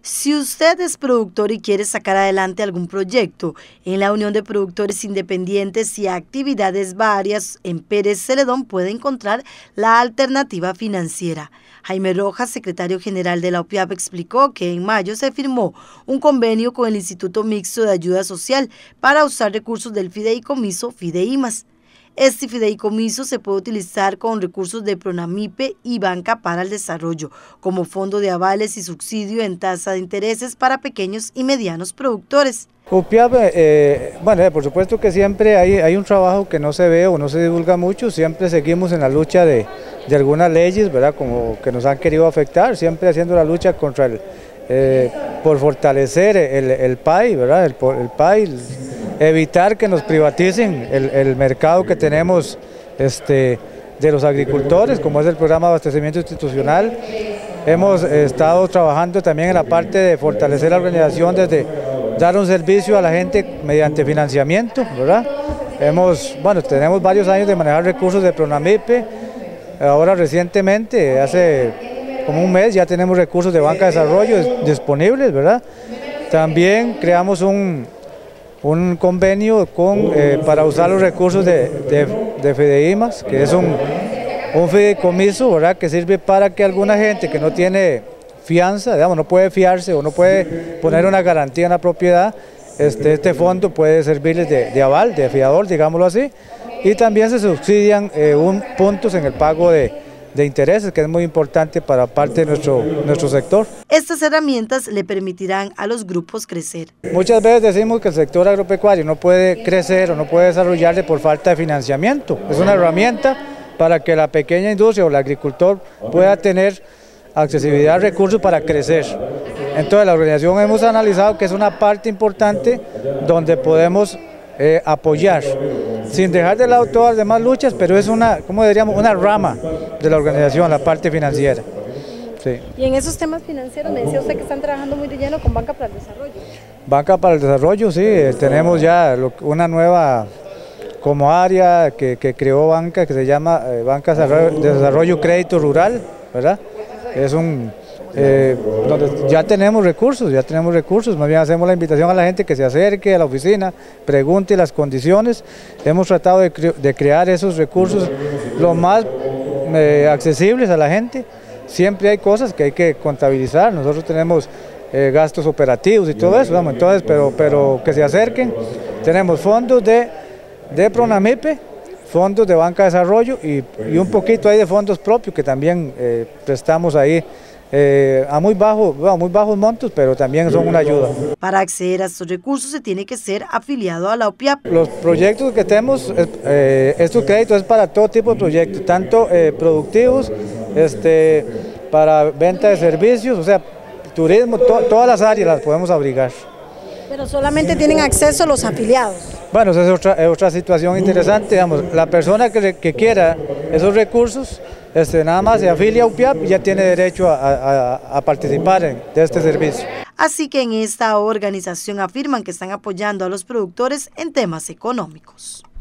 Si usted es productor y quiere sacar adelante algún proyecto en la Unión de Productores Independientes y actividades varias, en Pérez Celedón puede encontrar la alternativa financiera. Jaime Rojas, secretario general de la OPIAP, explicó que en mayo se firmó un convenio con el Instituto Mixto de Ayuda Social para usar recursos del fideicomiso Fideimas. Este fideicomiso se puede utilizar con recursos de Pronamipe y Banca para el Desarrollo, como fondo de avales y subsidio en tasa de intereses para pequeños y medianos productores. OPIAP, por supuesto que siempre hay un trabajo que no se ve o no se divulga mucho, siempre seguimos en la lucha de algunas leyes, ¿verdad?, como que nos han querido afectar, siempre haciendo la lucha contra por fortalecer el PAI, ¿verdad?, el PAI, evitar que nos privaticen el mercado que tenemos de los agricultores, como es el programa de abastecimiento institucional. Hemos estado trabajando también en la parte de fortalecer la organización desde dar un servicio a la gente mediante financiamiento, ¿verdad? Tenemos varios años de manejar recursos de Pronamipe, ahora recientemente, hace como un mes, ya tenemos recursos de Banca de Desarrollo disponibles, ¿verdad? También creamos un convenio para usar los recursos de Fideimas, que es un fideicomiso, ¿verdad?, que sirve para que alguna gente que no tiene fianza, digamos, no puede fiarse o no puede poner una garantía en la propiedad, este fondo puede servirles de aval, de fiador, digámoslo así, y también se subsidian puntos en el pago de intereses, que es muy importante para parte de nuestro sector. Estas herramientas le permitirán a los grupos crecer. Muchas veces decimos que el sector agropecuario no puede crecer o no puede desarrollarse por falta de financiamiento. Es una herramienta para que la pequeña industria o el agricultor pueda tener accesibilidad a recursos para crecer. Entonces la organización hemos analizado que es una parte importante donde podemos apoyar, sin dejar de lado todas las demás luchas, pero es una rama de la organización, la parte financiera. Sí. Y en esos temas financieros me decía usted que están trabajando muy de lleno con Banca para el Desarrollo. Banca para el Desarrollo, sí, tenemos ya una nueva como área que creó Banca, que se llama Banca de Desarrollo Crédito Rural, ¿verdad? Es donde ya tenemos recursos, más bien hacemos la invitación a la gente que se acerque a la oficina, pregunte las condiciones. Hemos tratado de crear esos recursos lo más accesibles a la gente. Siempre hay cosas que hay que contabilizar, nosotros tenemos gastos operativos y todo eso, entonces, pero que se acerquen. Tenemos fondos de Pronamipe, fondos de Banca de Desarrollo y un poquito ahí de fondos propios que también prestamos ahí a muy bajos montos, pero también son una ayuda. Para acceder a estos recursos se tiene que ser afiliado a la OPIAP. Los proyectos que tenemos, estos créditos es para todo tipo de proyectos, tanto productivos, para venta de servicios, o sea, turismo, todas las áreas las podemos abrigar. Pero solamente tienen acceso los afiliados. Bueno, esa es otra situación interesante, digamos, la persona que quiera esos recursos, nada más se afilia a OPIAP y ya tiene derecho a participar de este servicio. Así que en esta organización afirman que están apoyando a los productores en temas económicos.